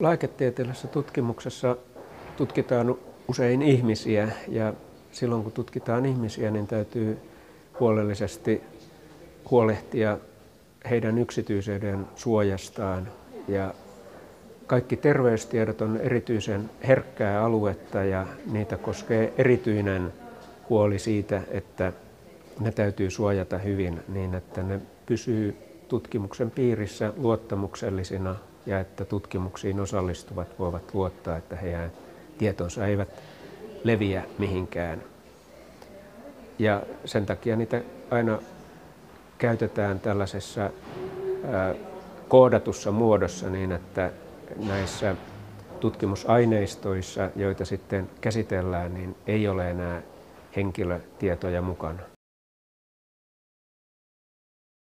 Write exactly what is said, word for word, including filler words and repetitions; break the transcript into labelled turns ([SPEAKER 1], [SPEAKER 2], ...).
[SPEAKER 1] Lääketieteellisessä tutkimuksessa tutkitaan usein ihmisiä ja silloin kun tutkitaan ihmisiä, niin täytyy huolellisesti huolehtia heidän yksityisyyden suojastaan. Ja kaikki terveystiedot on erityisen herkkää aluetta ja niitä koskee erityinen huoli siitä, että ne täytyy suojata hyvin niin, että ne pysyy tutkimuksen piirissä luottamuksellisina ja että tutkimuksiin osallistuvat voivat luottaa, että heidän tietonsa eivät leviä mihinkään. Ja sen takia niitä aina käytetään tällaisessa ää, koodatussa muodossa niin, että näissä tutkimusaineistoissa, joita sitten käsitellään, niin ei ole enää henkilötietoja mukana.